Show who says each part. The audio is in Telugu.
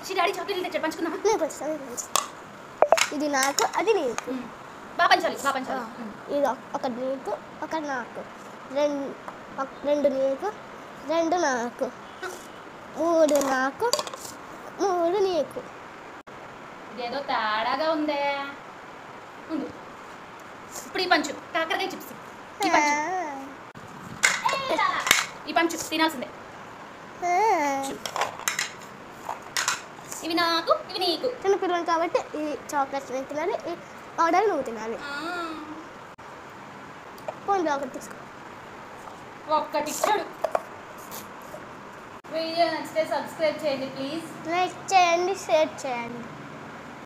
Speaker 1: డాడీ చాక్లెట్లు తెచ్చాడు, పంచుకుందామా?
Speaker 2: నేను పంచుతాను. ఇది నాకు, అది నీకు.
Speaker 1: బాగా పంచాలి, బాగా పంచాలి.
Speaker 2: ఇది ఒకటి నీకు, ఒకటి నాకు. రెండు నీకు, రెండు నాకు. మూడు నాకు, మూడు నీకు.
Speaker 1: ఇదేదో తేడాగా ఉందే. ఉండు, ఇప్పుడు ఈ పంచు కాకరకాయ చిప్స్. ఈ పంచు తినాల్సిందే. ఇవి నాకు, ఇవి నీకు.
Speaker 2: చిన్నపిల్లలు కాబట్టి ఈ చాక్లెట్స్ నేను తినాలి, ఈ పౌడర్ నువ్వు తినాలి. పోండి ఒకటి తీసుకో.
Speaker 1: ఒక్కటి ఇచ్చాడు. వీడియో నచ్చితే సబ్స్క్రైబ్ చేయండి ప్లీజ్.
Speaker 2: లైక్ చేయండి, షేర్ చేయండి.